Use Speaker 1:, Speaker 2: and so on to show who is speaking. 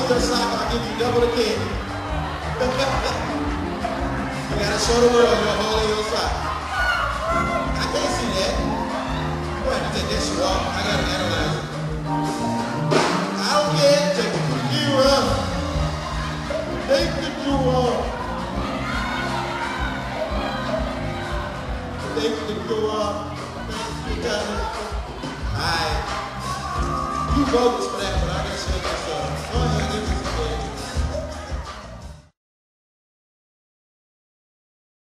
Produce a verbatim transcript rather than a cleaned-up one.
Speaker 1: hold your sock, I'll give you double the candy. You gotta show the world you're holding your sock. I can't see that. Go ahead and take that shoe off. I gotta analyze it. I don't care. Take the shoe off. Take the shoe off. Take the shoe off. You got it. Alright. You bogus for that.